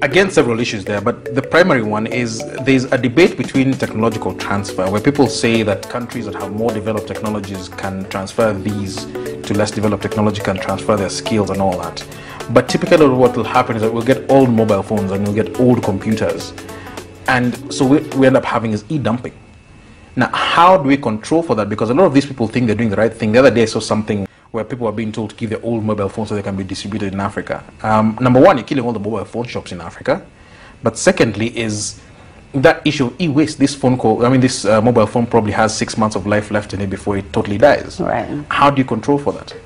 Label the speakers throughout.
Speaker 1: again, several issues there, but the primary one is there's a debate between technological transfer, where people say that countries that have more developed technologies can transfer these to less developed technology, can transfer their skills and all that. But typically what will happen is that we'll get old mobile phones and we'll get old computers. And so we end up having is e-dumping. Now, how do we control for that? Because a lot of these people think they're doing the right thing. The other day I saw something where people are being told to give their old mobile phones so they can be distributed in Africa. Number one, you're killing all the mobile phone shops in Africa. But secondly is that issue of e-waste. This phone call, I mean, this mobile phone probably has 6 months of life left in it before it totally dies.
Speaker 2: Right.
Speaker 1: How do you control for that?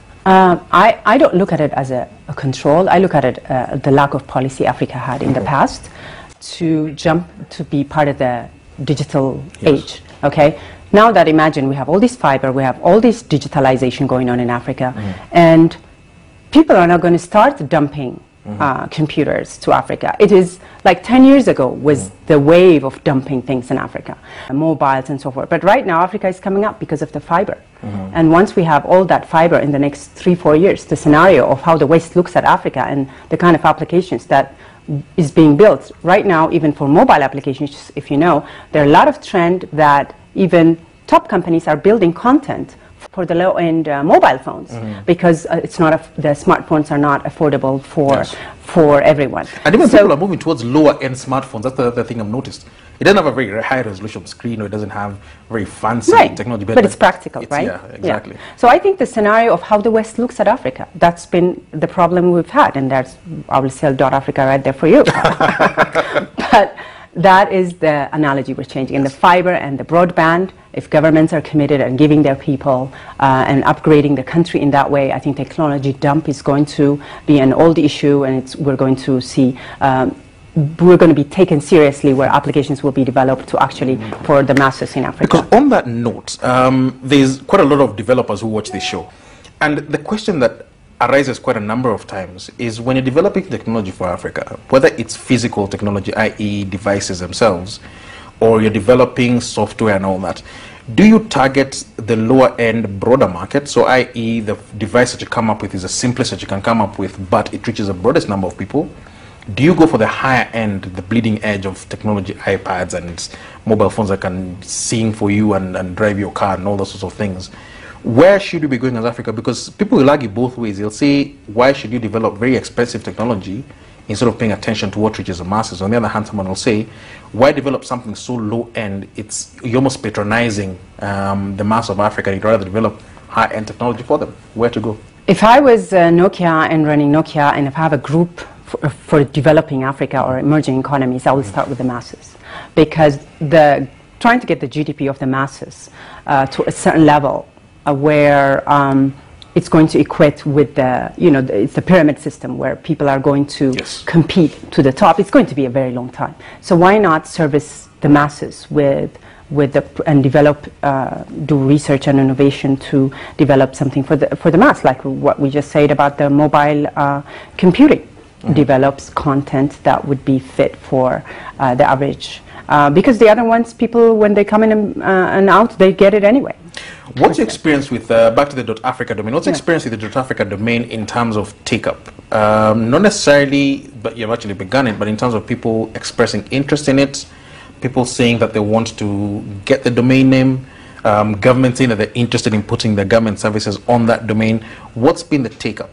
Speaker 2: I don't look at it as a control. I look at it the lack of policy Africa had in the past to jump to be part of the digital age. Okay. Now that imagine we have all this fiber, we have all this digitalization going on in Africa, and people are now going to start dumping computers to Africa. It is like 10 years ago was the wave of dumping things in Africa, mobiles and so forth. But right now Africa is coming up because of the fiber. And once we have all that fiber in the next 3-4 years, the scenario of how the West looks at Africa and the kind of applications that is being built right now, even for mobile applications, if you know, there are a lot of trend that even top companies are building content for the low-end mobile phones because it's not the smartphones are not affordable for everyone.
Speaker 1: And even people are moving towards lower-end smartphones. That's the other thing I've noticed. It doesn't have a very high-resolution screen, or it doesn't have very fancy technology.
Speaker 2: But it's practical, right?
Speaker 1: Yeah, exactly.
Speaker 2: Yeah. So I think the scenario of how the West looks at Africa, that's been the problem we've had, and that's, I will sell .Africa right there for you. But that is the analogy we're changing. In the fiber and the broadband, if governments are committed and giving their people and upgrading the country in that way, I think technology dump is going to be an old issue, and we're going to see we're going to be taken seriously where applications will be developed to actually for the masses in Africa.
Speaker 1: Because on that note, there's quite a lot of developers who watch this show. And the question that arises quite a number of times is when you're developing technology for Africa, whether it's physical technology, i.e. devices themselves, or you're developing software and all that, do you target the lower end broader market? So i.e. the device that you come up with is the simplest that you can come up with, but it reaches the broadest number of people? Do you go for the higher end, the bleeding edge of technology, iPads and mobile phones that can sing for you and drive your car and all those sorts of things? Where should we be going as Africa? Because people will argue both ways. They'll say, why should you develop very expensive technology instead of paying attention to what reaches the masses? On the other hand, someone will say, why develop something so low end? You're almost patronizing the mass of Africa. You'd rather develop high end technology for them. Where to go?
Speaker 2: If I was Nokia and running Nokia, and if I have a group for developing Africa or emerging economies, I will start with the masses, because trying to get the GDP of the masses to a certain level where it's going to equate with it's the pyramid system where people are going to compete to the top. It's going to be a very long time. So why not service the masses and develop, do research and innovation to develop something for the mass, like what we just said about the mobile computing. Develops content that would be fit for the average, because the other ones, people when they come in and out, they get it anyway.
Speaker 1: What's your experience with back to the .Africa domain? What's your experience with the .Africa domain in terms of take-up? Not necessarily, but you've actually begun it, but in terms of people expressing interest in it, people saying that they want to get the domain name, government saying that they're interested in putting their government services on that domain. What's been the take-up?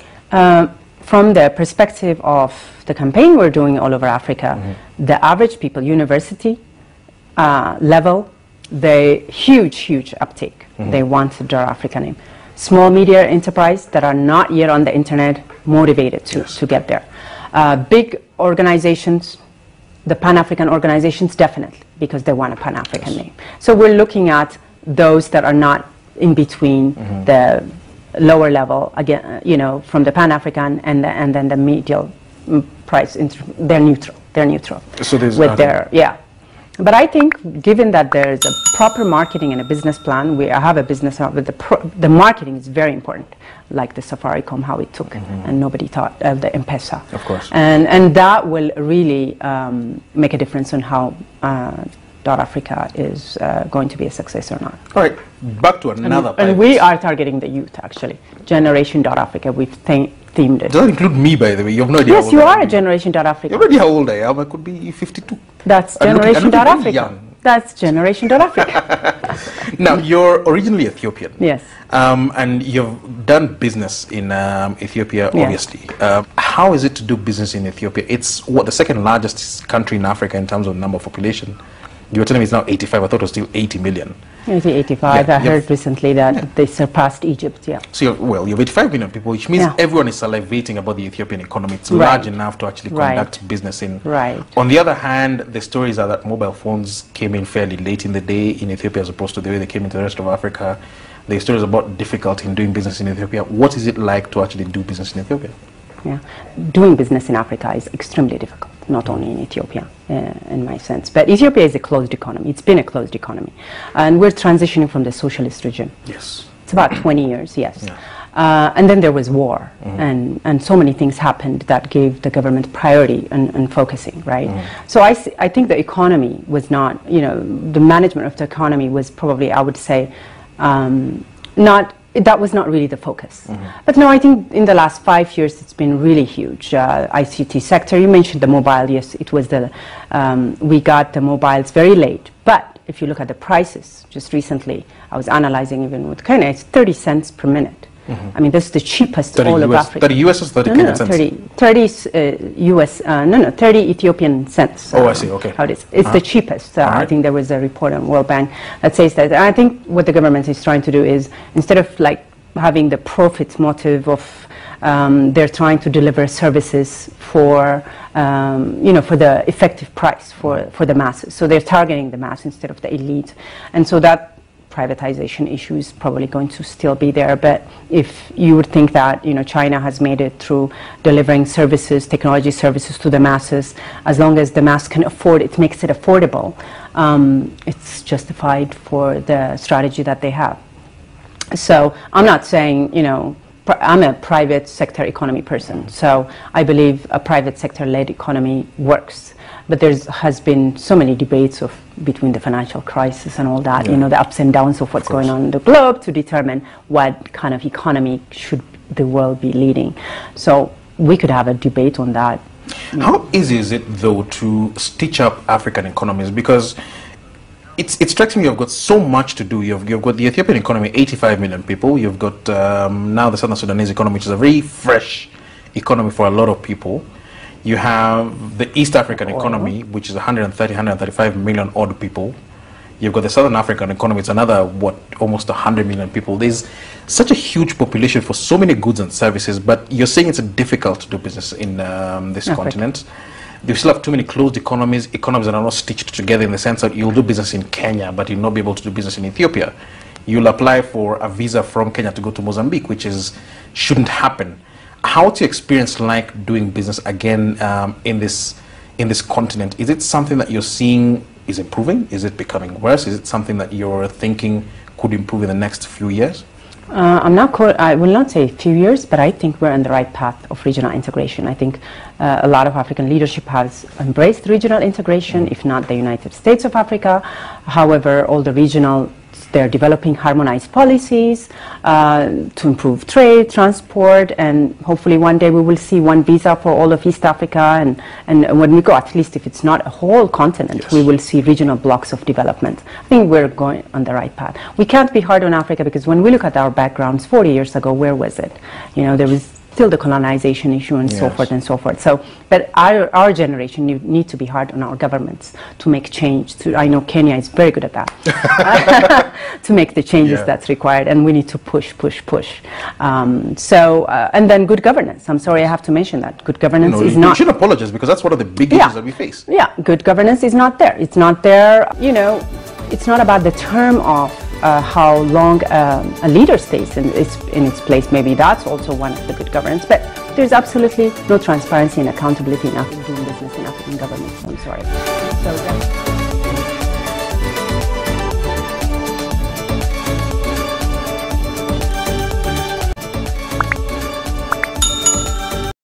Speaker 2: From the perspective of the campaign we're doing all over Africa, the average people, university level, the huge uptake. They want the African name. Small media enterprise that are not yet on the internet, motivated to get there. Big organizations, the Pan-African organizations, definitely, because they want a Pan-African name. So we're looking at those that are not in between the lower level, again, from the Pan-African and then the medial price. They're neutral. So there's with But I think, given that there is a proper marketing and a business plan, I have a business plan, but the marketing is very important, like the Safaricom, how it took, and nobody thought of the M-Pesa.
Speaker 1: Of course.
Speaker 2: And that will really make a difference on how Africa is going to be a success or not.
Speaker 1: All right, back to another
Speaker 2: and we are targeting the youth, actually. Generation Africa, we've themed it.
Speaker 1: Does that include me, by the way? You have no idea.
Speaker 2: Yes, you are a Generation Africa.
Speaker 1: You have no idea how old I am. I could be 52.
Speaker 2: That's Generation Africa.
Speaker 1: Young.
Speaker 2: That's Generation Africa.
Speaker 1: Now, you're originally Ethiopian.
Speaker 2: Yes.
Speaker 1: And you've done business in Ethiopia, obviously. How is it to do business in Ethiopia? It's the second largest country in Africa in terms of number of population. You were telling me it's now 85. I thought it was still 80 million.
Speaker 2: 85. I heard recently that they surpassed Egypt,
Speaker 1: So, you have 85 million people, which means everyone is salivating about the Ethiopian economy. It's large enough to actually conduct business in. On the other hand, the stories are that mobile phones came in fairly late in the day in Ethiopia as opposed to the way they came into the rest of Africa. The stories about difficulty in doing business in Ethiopia. What is it like to actually do business in Ethiopia?
Speaker 2: Doing business in Africa is extremely difficult, not only in Ethiopia, in my sense. But Ethiopia is a closed economy. It's been a closed economy. And we're transitioning from the socialist regime.
Speaker 1: Yes.
Speaker 2: It's about 20 years, yes. And then there was war, and so many things happened that gave the government priority and focusing, right? So I think the economy was not, the management of the economy was probably, I would say, that was not really the focus. But no, I think in the last 5 years it's been really huge. ICT sector, you mentioned the mobile, yes, it was we got the mobiles very late. But if you look at the prices, just recently, I was analyzing even with Kenya, it's 30 cents per minute. I mean, this is the cheapest all of Africa.
Speaker 1: 30 US or 30 Kenyan cents?
Speaker 2: 30 US, 30 Ethiopian cents.
Speaker 1: I see, okay.
Speaker 2: How it is. It's the cheapest. I think there was a report on World Bank that says that. And I think what the government is trying to do is, instead of having the profit motive of, they're trying to deliver services for, for the effective price for the masses. So they're targeting the mass instead of the elite. And so that privatization issue is probably going to still be there. But if you would think that China has made it through delivering services, technology services to the masses, as long as the mass can afford it, makes it affordable, it's justified for the strategy that they have. So I'm not saying, I'm a private sector economy person, so I believe a private sector-led economy works. But there has been so many debates between the financial crisis and all that, the ups and downs of what's going on in the globe to determine what kind of economy should the world be leading. So we could have a debate on that.
Speaker 1: How easy is it, though, to stitch up African economies? Because it strikes me you've got so much to do. You've got the Ethiopian economy, 85 million people. You've got now the Southern Sudanese economy, which is a very fresh economy for a lot of people. You have the East African economy, which is 135 million odd people. You've got the Southern African economy, it's another, almost 100 million people. There's such a huge population for so many goods and services, but you're saying it's difficult to do business in this continent. You still have too many closed economies that are not stitched together, in the sense that you'll do business in Kenya, but you'll not be able to do business in Ethiopia. You'll apply for a visa from Kenya to go to Mozambique, which shouldn't happen. How's your experience like doing business again in this continent? Is it something that you're seeing is improving? Is it becoming worse? Is it something that you're thinking could improve in the next few years?
Speaker 2: I will not say a few years, but I think we're on the right path of regional integration. I think a lot of African leadership has embraced regional integration, if not the United States of Africa. However, all the regional, they're developing harmonized policies to improve trade, transport, and hopefully one day we will see one visa for all of East Africa. And when we go, at least if it's not a whole continent, we will see regional blocks of development. I think we're going on the right path. We can't be hard on Africa because when we look at our backgrounds 40 years ago, where was it? There was still the colonization issue and so forth and so forth. So, but our generation need to be hard on our governments to make change. I know Kenya is very good at that, to make the changes that's required, and we need to push. And then good governance. I'm sorry I have to mention that. Good governance is not...
Speaker 1: You should apologize, because that's one of the big issues that we face.
Speaker 2: Yeah, good governance is not there. It's not there, it's not about the term of how long a leader stays in its place. Maybe that's also one of the good governance, but there's absolutely no transparency and accountability in doing business in African governments. I'm sorry. So